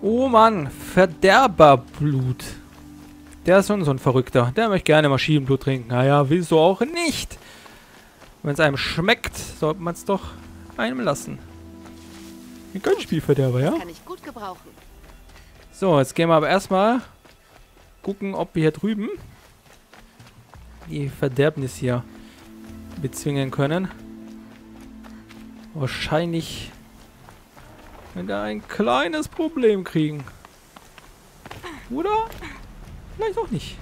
Oh Mann, Verderberblut. Der ist schon so ein Verrückter. Der möchte gerne Maschinenblut trinken. Naja, wieso auch nicht? Wenn es einem schmeckt, sollte man es doch einem lassen. Ein Gönnspielverderber, ja? Kann ich gut gebrauchen. So, jetzt gehen wir aber erstmal gucken, ob wir hier drüben die Verderbnis hier bezwingen können. Wahrscheinlich wenn wir ein kleines Problem kriegen. Oder? Vielleicht auch nicht.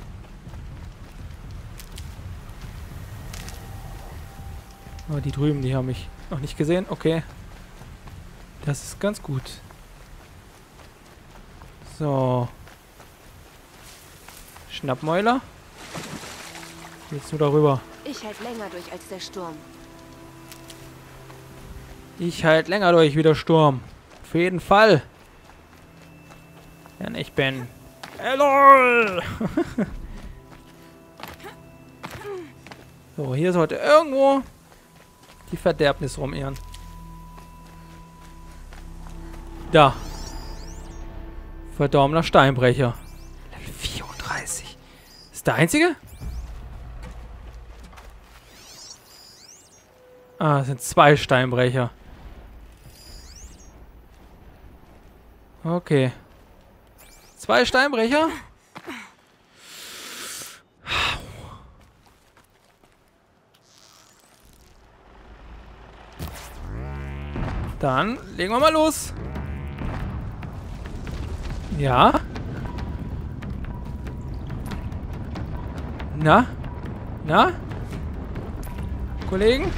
Aber die drüben, die haben mich noch nicht gesehen. Okay. Das ist ganz gut. So. Schnappmäuler. Jetzt nur darüber. Ich halte länger durch als der Sturm. Ich halte länger durch wie der Sturm. Auf jeden Fall. Denn ich bin... LOL! So, hier sollte irgendwo die Verderbnis rumirren. Da. Verdorbener Steinbrecher. Level 34. Ist der einzige? Ah, es sind 2 Steinbrecher. Okay. 2 Steinbrecher? Dann legen wir mal los. Ja. Na? Na? Kollegen?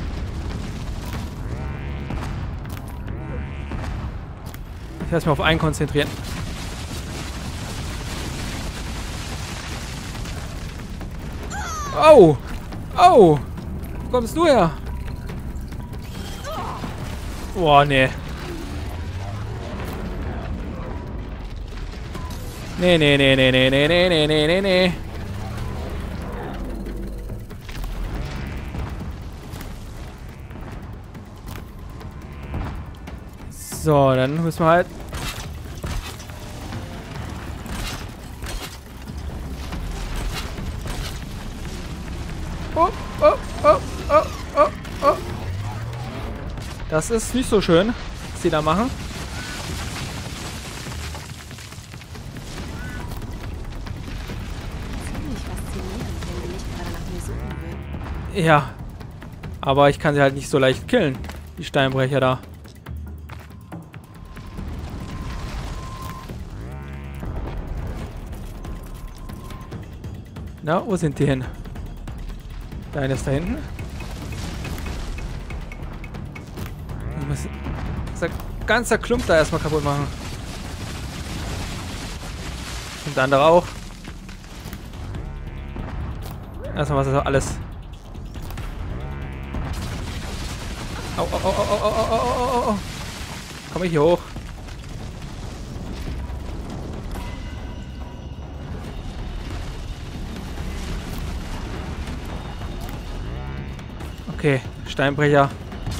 Ich lasse mich auf einen konzentrieren. Oh! Oh! Wo kommst du her? Boah, nee. Nee, nee, nee, nee, nee, nee, nee, nee, nee, nee, nee. So, dann müssen wir halt... Oh, oh, oh, oh, oh, oh. Das ist nicht so schön, was die da machen. Ziemlich faszinierend, wenn wir nicht gerade nach mir suchen würden. Ja. Aber ich kann sie halt nicht so leicht killen. Die Steinbrecher da. Na, wo sind die hin? Der eine ist da hinten. Ich muss dieser ganze Klump da erstmal kaputt machen. Und der andere auch. Erstmal was ist das alles. Au, au, au, au, au, au, au, au, au. Komm ich hier hoch? Okay, Steinbrecher.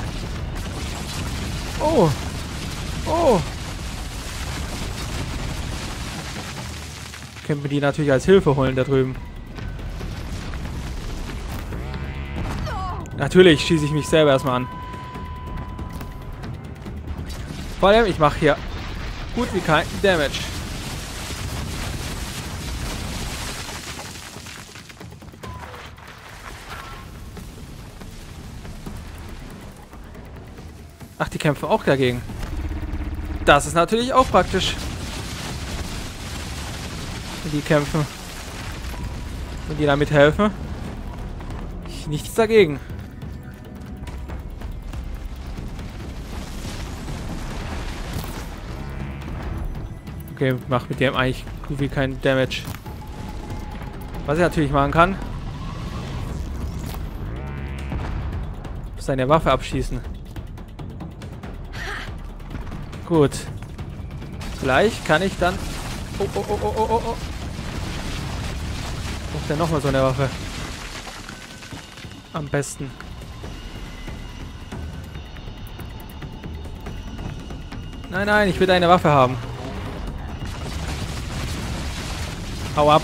Oh. Oh. Können wir die natürlich als Hilfe holen da drüben. Natürlich schieße ich mich selber erstmal an. Vor allem, ich mache hier gut wie kein Damage. Ach, die kämpfen auch dagegen. Das ist natürlich auch praktisch. Wenn die kämpfen. Und die damit helfen. Nichts dagegen. Okay, macht mit dem eigentlich gut wie kein Damage. Was ich natürlich machen kann. Seine Waffe abschießen. Gut. Vielleicht kann ich dann... Oh, oh, oh, oh, oh, oh, oh. Braucht er nochmal so eine Waffe. Am besten. Nein, nein, ich will eine Waffe haben. Hau ab.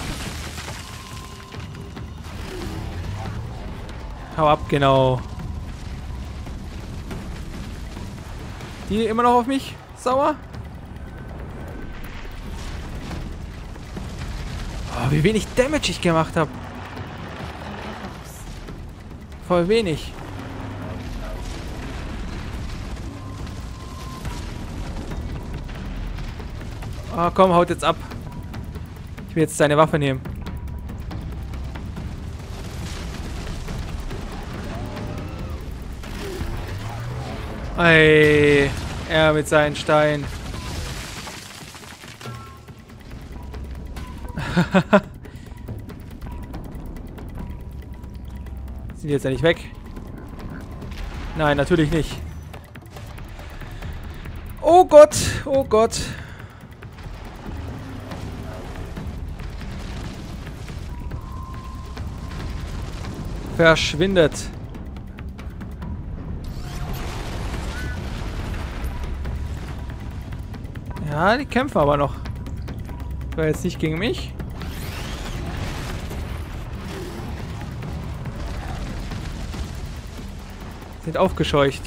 Hau ab, genau. Die immer noch auf mich sauer? Oh, wie wenig Damage ich gemacht habe. Voll wenig. Oh, komm, haut jetzt ab. Ich will jetzt seine Waffe nehmen. Ey, er mit seinen Steinen. Sind die jetzt ja nicht weg? Nein, natürlich nicht. Oh Gott, oh Gott. Verschwindet. Ja, die kämpfen aber noch. War jetzt nicht gegen mich. Sind aufgescheucht.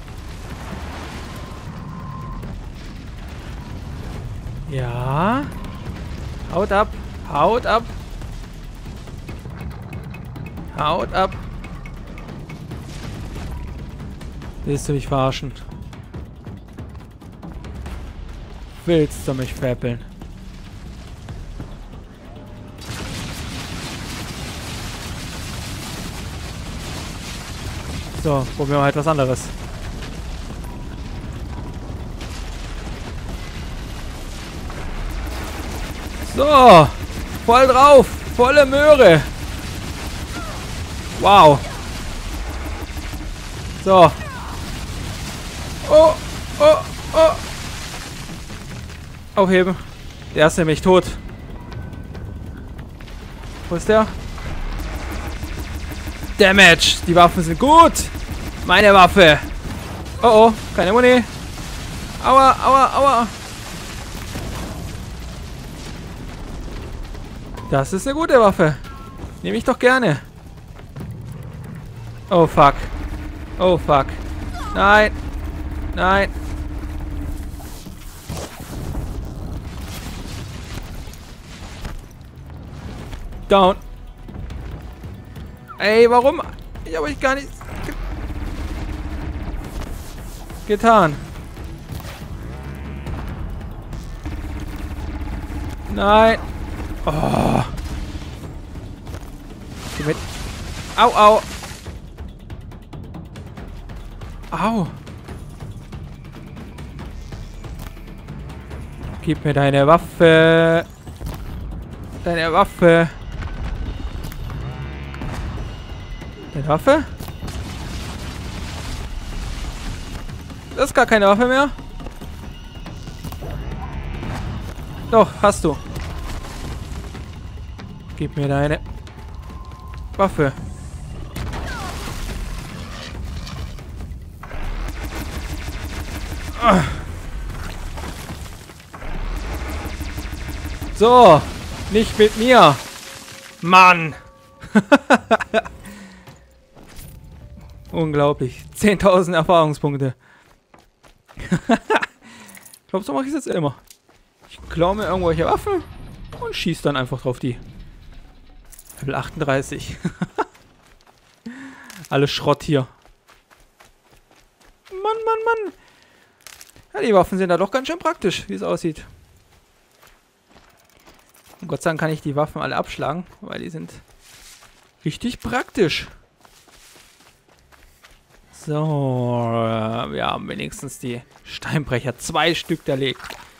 Ja. Haut ab. Haut ab. Haut ab. Willst du mich verarschen? Willst du mich veräppeln? So, probieren wir halt was anderes. So, voll drauf, volle Möhre. Wow. So. Oh, oh, oh. Aufheben. Der ist nämlich tot. Wo ist der? Damage. Die Waffen sind gut. Meine Waffe. Oh oh, keine Muni. Aua, aua, aua. Das ist eine gute Waffe. Nehme ich doch gerne. Oh fuck. Oh fuck. Nein. Nein. Down. Ey, warum? Ich habe euch gar nichts getan. Nein. Oh. Geh mit. Au, au. Au. Gib mir deine Waffe. Deine Waffe. Deine Waffe? Das ist gar keine Waffe mehr. Doch, hast du. Gib mir deine Waffe. So, nicht mit mir. Mann. Unglaublich. 10.000 Erfahrungspunkte. Ich glaube, so mache ich es jetzt immer. Ich klaue mir irgendwelche Waffen und schieße dann einfach drauf die. Level 38. Alles Schrott hier. Mann, Mann, Mann. Ja, die Waffen sind da doch ganz schön praktisch, wie es aussieht. Und Gott sei Dank kann ich die Waffen alle abschlagen, weil die sind richtig praktisch. So, wir haben wenigstens die Steinbrecher 2 Stück erlegt.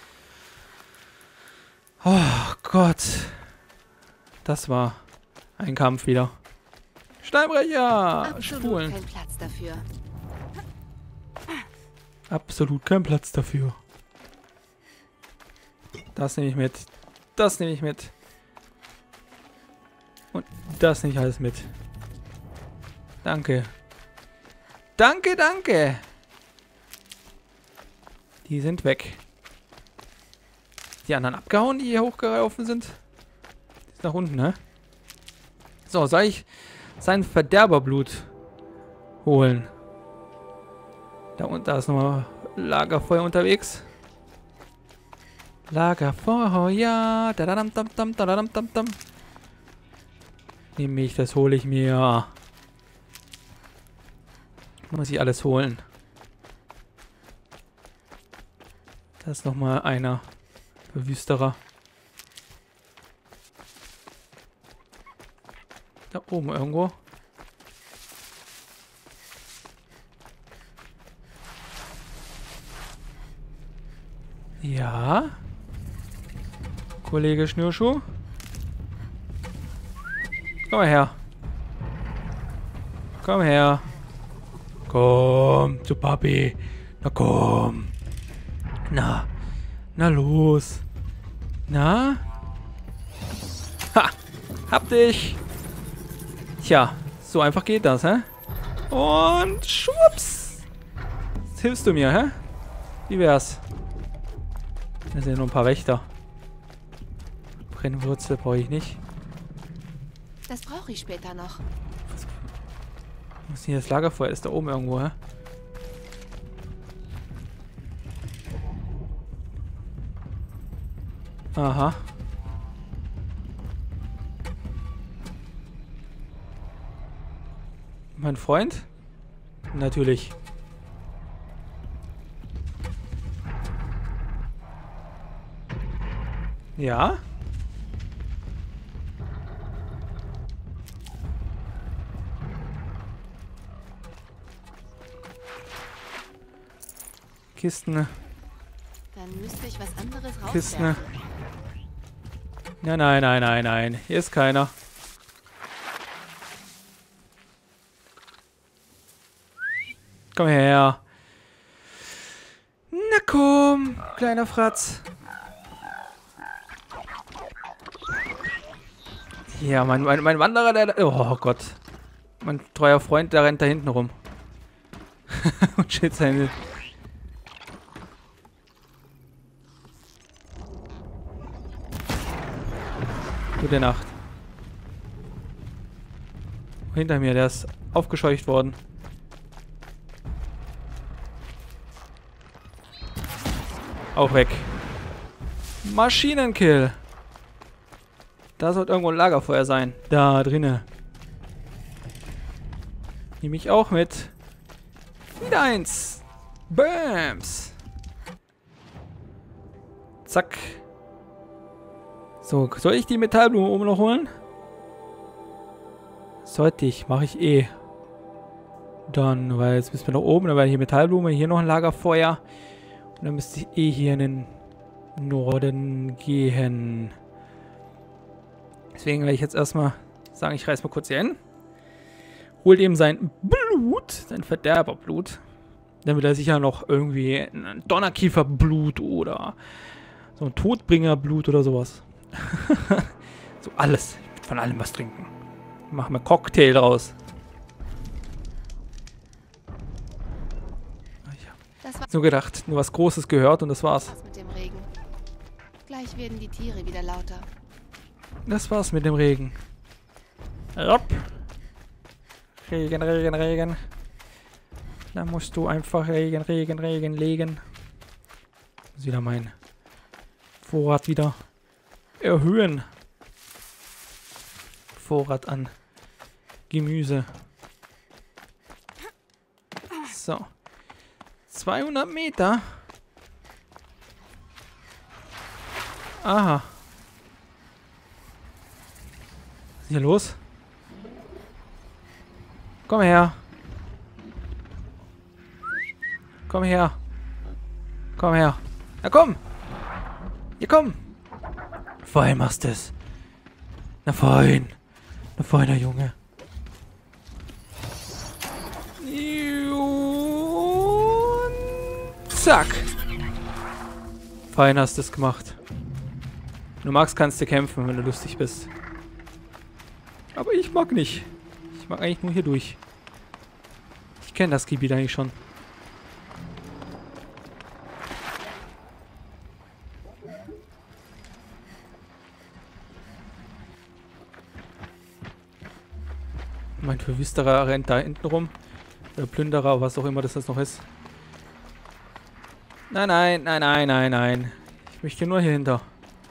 Oh Gott. Das war ein Kampf wieder. Steinbrecher! Spulen. Kein Platz dafür. Absolut kein Platz dafür. Das nehme ich mit. Das nehme ich mit. Und das nehme ich alles mit. Danke. Danke, danke. Die sind weg. Die anderen abgehauen, die hier hochgelaufen sind? Nach unten, ne? So, soll ich sein Verderberblut holen? Da ist nochmal Lagerfeuer unterwegs. Lagerfeuer. Da-da-dam-dam-dam. Nehme ich, das hole ich mir. Muss ich alles holen. Da ist nochmal einer. Verwüsterer. Da oben irgendwo. Ja. Kollege Schnürschuh. Komm mal her. Komm her. Komm zu Papi. Na komm. Na. Na los. Na? Ha! Hab dich! Tja, so einfach geht das, hä? Und schwupps! Jetzt hilfst du mir, hä? Wie wär's? Das sind ja nur ein paar Wächter. Brennwurzel brauche ich nicht. Das brauche ich später noch. Was ist hier das Lagerfeuer? Ist da oben irgendwo, hä? Aha. Mein Freund? Natürlich. Ja? Kisten. Dann müsste ich was anderes Kisten. rauswerfen. Nein, nein, nein, nein, nein. Hier ist keiner. Komm her. Na komm, kleiner Fratz. Ja, mein Wanderer, der... Oh Gott. Mein treuer Freund, der rennt da hinten rum. Und steht seine... Gute Nacht. Hinter mir, der ist aufgescheucht worden. Auch weg. Maschinenkill. Da sollte irgendwo ein Lagerfeuer sein. Da drinne. Nehme ich auch mit. Wieder eins. Bams. Zack. So, soll ich die Metallblume oben noch holen? Sollte ich. Mache ich eh. Dann, weil jetzt müssen wir nach oben. Dann war hier Metallblume. Hier noch ein Lagerfeuer. Und dann müsste ich eh hier in den Norden gehen. Deswegen werde ich jetzt erstmal sagen, ich reiß mal kurz hier hin. Holt ihm sein Blut, sein Verderberblut. Dann will er sicher noch irgendwie ein Donnerkieferblut oder so ein Todbringerblut oder sowas. So alles. Ich will von allem was trinken. Machen wir Cocktail draus. Das war So gedacht, nur was Großes gehört und das war's. was mit dem Regen. Gleich werden die Tiere wieder lauter. Das war's mit dem Regen. Ropp. Regen, Regen, Regen. Da musst du einfach Regen, Regen, Regen legen. Muss wieder mein Vorrat wieder erhöhen. Vorrat an Gemüse. So. 200 Meter. Aha. Was ist hier los? Komm her. Komm her. Komm her. Na komm. Hier komm. Fein machst es. Na fein. Na feiner Junge. Und zack. Fein hast du es gemacht. Wenn du magst, kannst du kämpfen, wenn du lustig bist. Aber ich mag nicht. Ich mag eigentlich nur hier durch. Ich kenne das Gebiet eigentlich schon. Mein Verwüsterer rennt da hinten rum. Der Plünderer, was auch immer das jetzt noch ist. Nein, nein, nein, nein, nein, nein. Ich möchte nur hier hinter.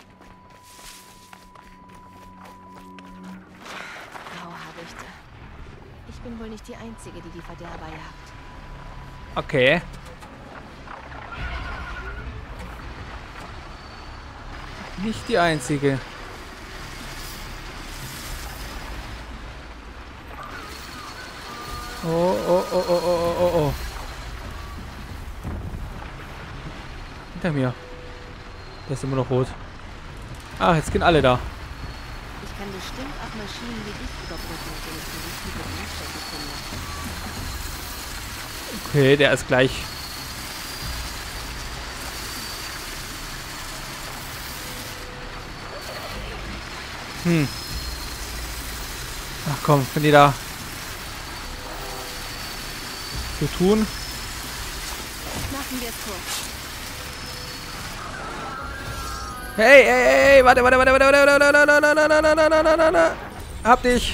Grauhaarichte. Ich bin wohl nicht die Einzige, die die Verderber jagt. Okay. Nicht die einzige. Oh, oh, oh, oh, oh, oh, oh. Hinter mir. Der ist immer noch rot. Ach, jetzt gehen alle da. Ich kann bestimmt auch Maschinen wie dich überbrücken, wenn ich die richtige Brennstätte finde. Okay, der ist gleich. Ach komm, wenn die da so tun. Machen wir es kurz. Hey, hey, hey, warte. Hab dich.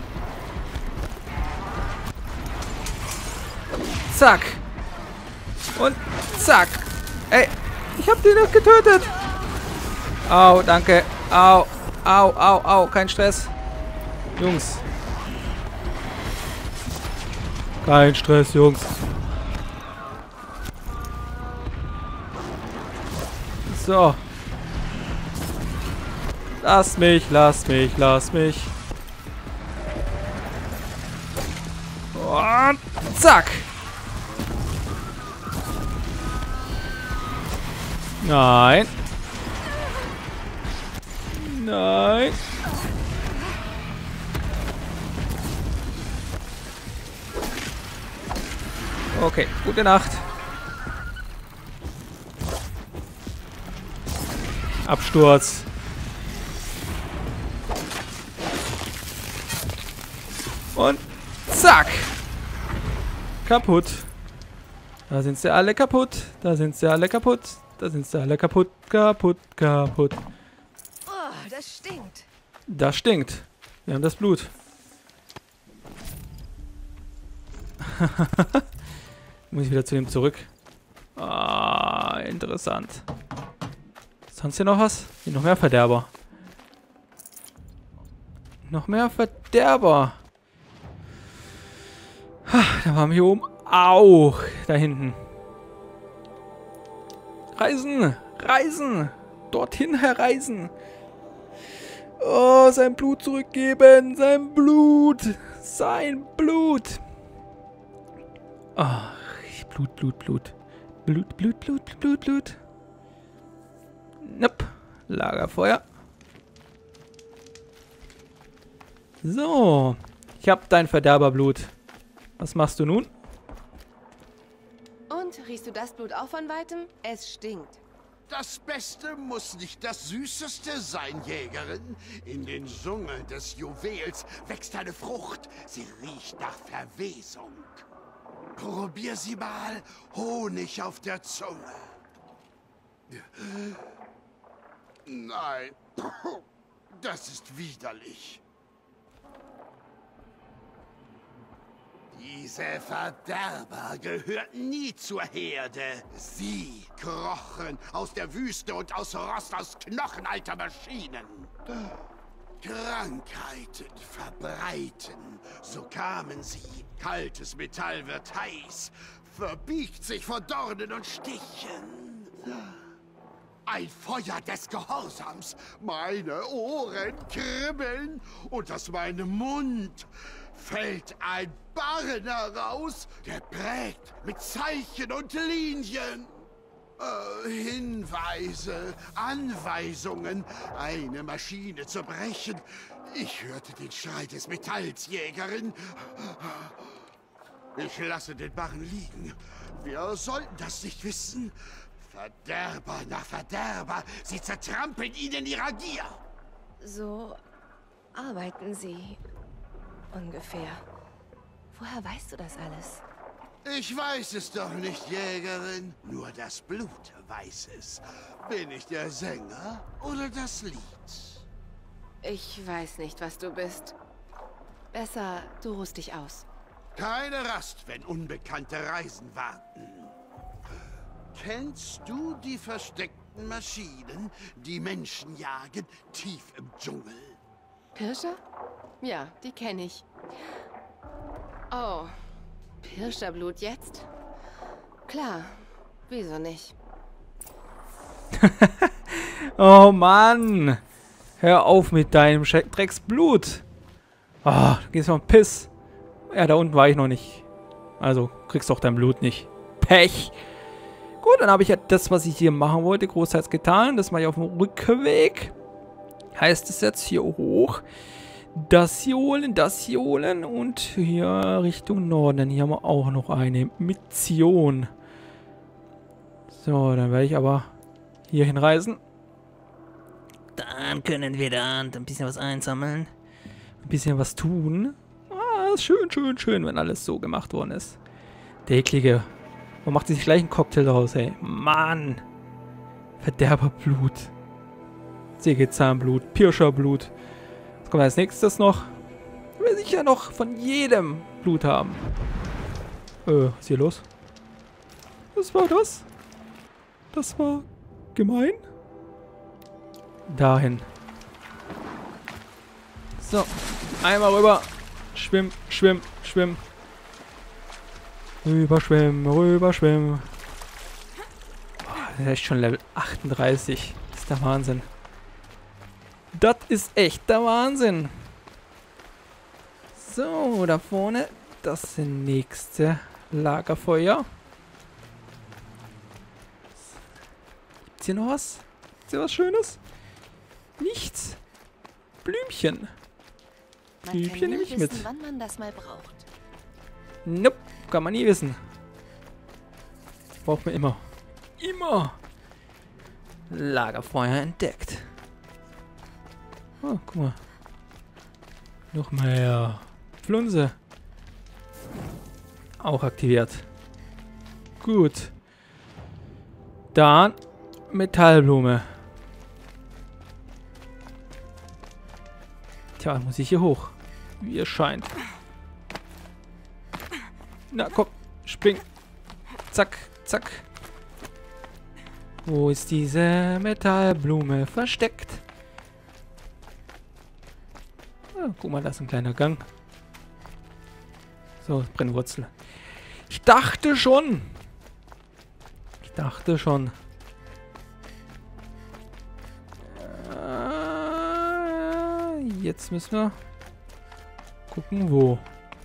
Zack. Und zack. Ey, ich hab den noch getötet. Au, danke. Au, au, au, au. Kein Stress. Jungs. Kein Stress, Jungs. So. Lass mich. Und zack. Nein. Nein. Okay, gute Nacht. Absturz. Und zack. Kaputt. Da sind sie alle kaputt. Kaputt. Oh, das stinkt. Das stinkt. Wir haben das Blut. Muss ich wieder zu ihm zurück. Ah, interessant. Sonst hier noch was? Hier noch mehr Verderber. Noch mehr Verderber. Da waren wir hier oben auch. Da hinten. Reisen. Dorthin herreisen. Oh, sein Blut zurückgeben. Sein Blut. Ach, Blut. Nope. Lagerfeuer. So. Ich hab dein Verderberblut. Was machst du nun? Und, riechst du das Blut auch von Weitem? Es stinkt. Das Beste muss nicht das Süßeste sein, Jägerin. In den Dschungeln des Juwels wächst eine Frucht. Sie riecht nach Verwesung. Probier sie mal. Honig auf der Zunge. Nein, das ist widerlich. Diese Verderber gehörten nie zur Herde. Sie krochen aus der Wüste und aus Rost aus Knochen alter Maschinen. Krankheiten verbreiten, so kamen sie. Kaltes Metall wird heiß, verbiegt sich vor Dornen und Stichen. Ein Feuer des Gehorsams. Meine Ohren kribbeln und aus meinem Mund fällt ein Barren heraus, der prägt mit Zeichen und Linien. Hinweise, Anweisungen, eine Maschine zu brechen. Ich hörte den Schrei des Metalls, Jägerin. Ich lasse den Barren liegen. Wir sollten das nicht wissen. Verderber nach Verderber, sie zertrampeln ihn in ihrer Gier. So arbeiten sie ungefähr. Woher weißt du das alles? Ich weiß es doch nicht, Jägerin. Nur das Blut weiß es. Bin ich der Sänger oder das Lied? Ich weiß nicht, was du bist. Besser, du ruhst dich aus. Keine Rast, wenn unbekannte Reisen warten. Kennst du die versteckten Maschinen, die Menschen jagen, tief im Dschungel? Pirscher? Ja, die kenne ich. Oh, Pirscherblut jetzt? Klar, wieso nicht? Oh Mann! Hör auf mit deinem Drecksblut! Ah, du gehst mal Piss. Ja, da unten war ich noch nicht. Also, kriegst doch dein Blut nicht. Pech! Gut, dann habe ich ja das, was ich hier machen wollte, großteils getan. Das mache ich auf dem Rückweg. Heißt es jetzt hier hoch. Das hier holen und hier Richtung Norden. Hier haben wir auch noch eine Mission. So, dann werde ich aber hier hinreisen. Dann können wir da ein bisschen was einsammeln. Ein bisschen was tun. Ah, ist schön, schön, schön, wenn alles so gemacht worden ist. Der eklige. Man macht sich gleich einen Cocktail draus, ey. Mann. Verderberblut. Sägezahnblut. Pirscherblut. Was kommt als nächstes noch? Ich will sicher noch von jedem Blut haben. Was ist hier los? Was war das? Das war gemein. Dahin. So. Einmal rüber. Schwimm, schwimm, schwimm. Rüberschwimmen, rüberschwimmen. Das ist echt schon Level 38. Das ist der Wahnsinn. Das ist echt der Wahnsinn. So, da vorne. Das ist das nächste Lagerfeuer. Gibt's hier noch was? Ist hier was Schönes? Nichts. Blümchen. Blümchen nehme ich mit. Wann man das mal braucht. Nope, kann man nie wissen. Braucht man immer. Immer. Lagerfeuer entdeckt. Oh, guck mal. Noch mehr Pflunze. Auch aktiviert. Gut. Dann Metallblume. Tja, muss ich hier hoch. Wie es scheint. Na, komm. Spring. Zack, zack. Wo ist diese Metallblume versteckt? Ah, guck mal, da ist ein kleiner Gang. So, Brennwurzel. Ich dachte schon. Jetzt müssen wir gucken, wo.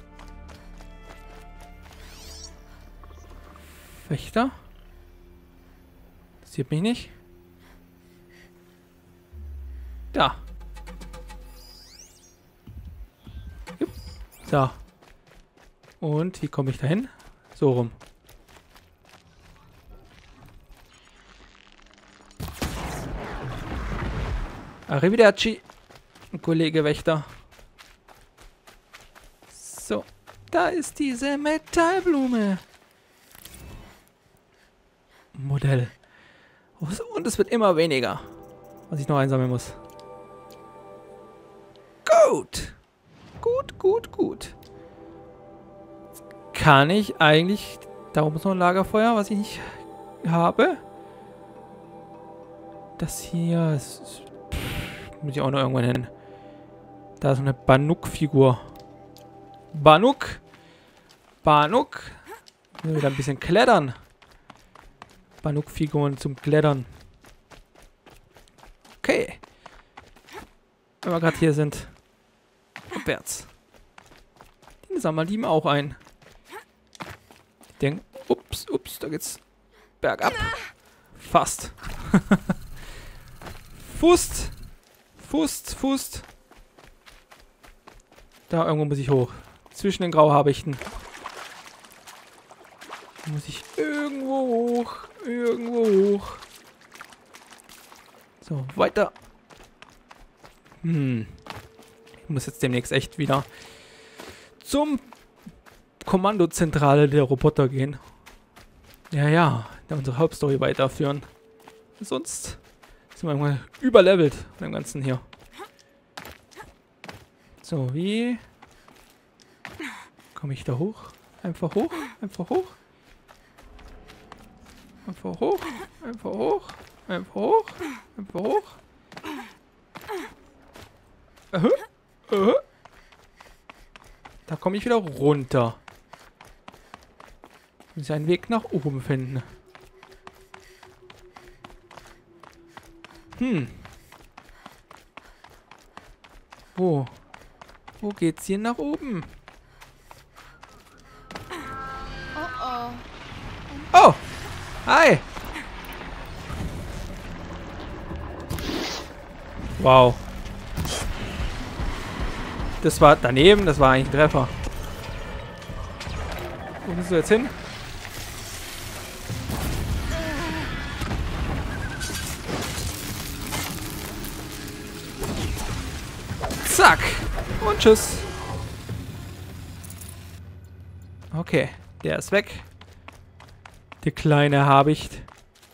Wächter? Das sieht mich nicht. Da. Jupp. Da. Und wie komme ich da hin? So rum. Arrivederci, Kollege Wächter. So, da ist diese Metallblume. Modell. Und es wird immer weniger, was ich noch einsammeln muss. Gut. Gut. Kann ich eigentlich... Da oben ist noch ein Lagerfeuer, was ich nicht habe. Das hier ist... Muss ich auch noch irgendwann hin. Da ist so eine Banuk-Figur. Banuk. Wieder ein bisschen klettern. Banuk-Figuren zum Klettern. Okay. Wenn wir gerade hier sind. Abwärts. Den sammeln die auch ein. Ich denke, ups, da geht's bergab. Fast. Fust. Da irgendwo muss ich hoch. Zwischen den Grauhabichten. Muss ich irgendwo hoch. So, weiter. Ich muss jetzt demnächst echt wieder zum Kommandozentrale der Roboter gehen. Ja, da unsere Hauptstory weiterführen. Sonst sind wir irgendwann überlevelt von dem Ganzen hier. So, wie Komme ich da hoch? Einfach hoch? Einfach hoch? Einfach hoch? Einfach hoch? Einfach hoch? Einfach hoch? Da komme ich wieder runter. Muss ich einen Weg nach oben finden. Wo? Wo geht's hier nach oben? Oh. Oh! Hi! Wow. Das war daneben, das war eigentlich ein Treffer. Wo bist du jetzt hin? Zack! Und tschüss. Okay, der ist weg. Der kleine Habicht.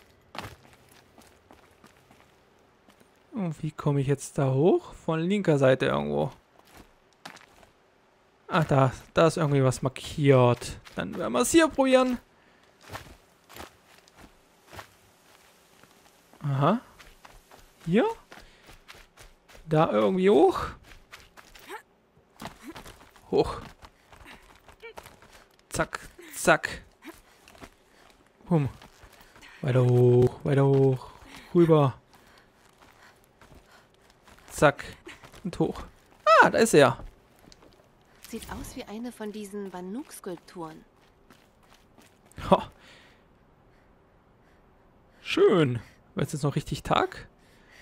Und wie komme ich jetzt da hoch? Von linker Seite irgendwo. Ah, da ist irgendwie was markiert. Dann werden wir es hier probieren. Aha. Hier? Da irgendwie hoch. Hoch. Zack, zack. Bumm. Weiter hoch, rüber. Zack. Und hoch. Ah, da ist er. Sieht aus wie eine von diesen Banuk-Skulpturen. Ha. Schön. Wird es jetzt noch richtig Tag?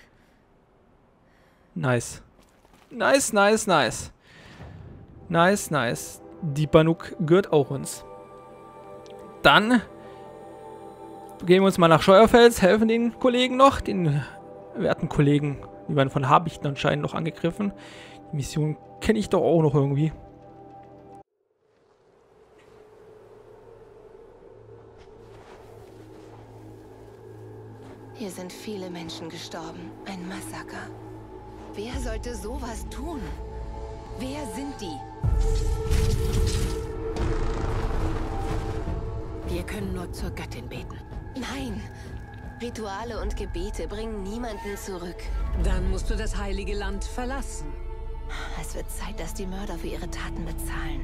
Nice. Nice, nice, nice. Nice, nice. Die Banuk gehört auch uns. Dann gehen wir uns mal nach Scheuerfels, helfen den Kollegen noch. Den werten Kollegen, die werden von Habichten anscheinend noch angegriffen. Die Mission kenne ich doch auch noch irgendwie. Hier sind viele Menschen gestorben. Ein Massaker. Wer sollte sowas tun? Wer sind die? Wir können nur zur Göttin beten. Nein! Rituale und Gebete bringen niemanden zurück. Dann musst du das heilige Land verlassen. Es wird Zeit, dass die Mörder für ihre Taten bezahlen.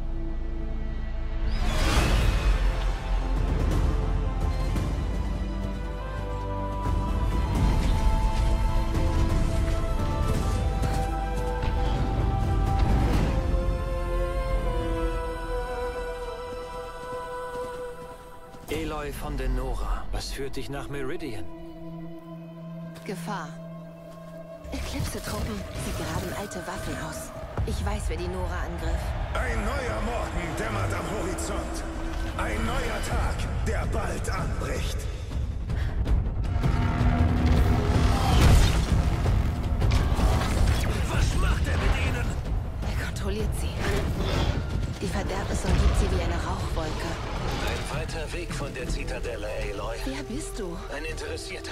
Aloy von den Nora. Was führt dich nach Meridian? Gefahr. Eclipse-Truppen. Sie graben alte Waffen aus. Ich weiß, wer die Nora angriff. Ein neuer Morgen dämmert am Horizont. Ein neuer Tag, der bald anbricht. Was macht er mit ihnen? Er kontrolliert sie. Die Verderbnis umgibt sie wie eine Rauchwolke. Ein weiter Weg von der Zitadelle, Aloy. Wer bist du? Ein Interessierter.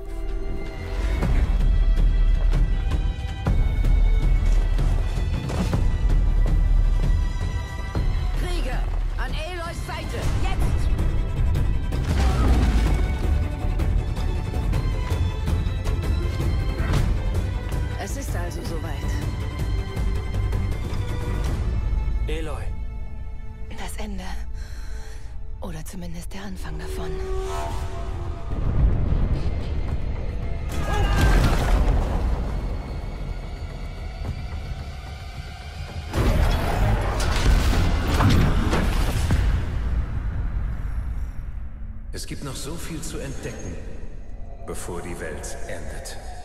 Krieger, an Aloys Seite, jetzt! Es ist also soweit. Aloy. Das Ende. Oder zumindest der Anfang davon. Es gibt noch so viel zu entdecken, bevor die Welt endet.